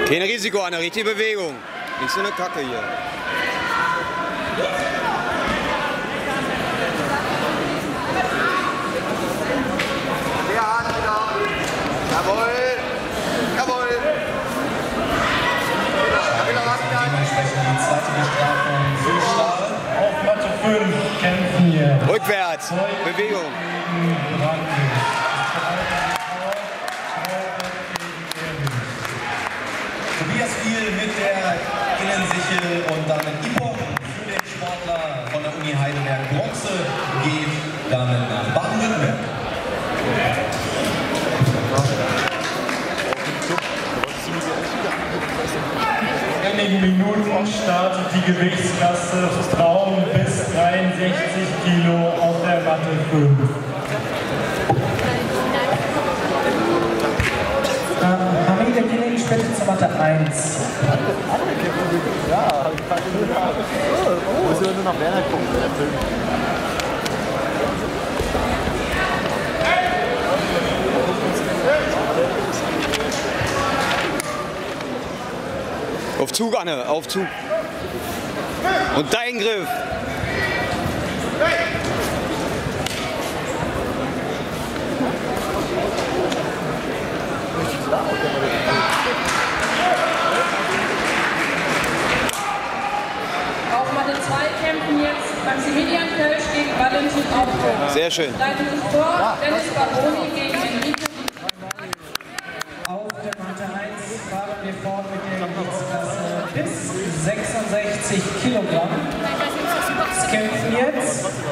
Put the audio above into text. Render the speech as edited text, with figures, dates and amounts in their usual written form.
Kein Risiko, eine richtige Bewegung. Nicht so eine Kacke hier. Jawohl! Jawohl! Dementsprechend die zweite Bestrafung für Stahl. Auf Matte 5 kämpfen hier. Rückwärts, Bewegung. Tobias Viel mit der Innensichel und damit Ipon für den Sportler von der Uni Heidelberg. Bronze geht damit nach Baden-Württemberg. In wenigen Minuten startet die Gewichtsklasse Frauen bis 63 Kilo auf der Matte 5. Hamid, der Killing bitte zur Matte 1. Ja, muss nur nach Werner gucken, der Film. Auf Zug, Anne, auf Zug. Und dein Griff. Auf Matte 2 kämpfen jetzt Maximilian Kölsch gegen Valentin Aufbruch. Sehr schön. Leiten sich vor, Dennis Baroni gegen Enrique. Auf der Matte 1 fahren wir fort mit der Gewichtsklasse bis 66 Kilogramm. Es kämpfen jetzt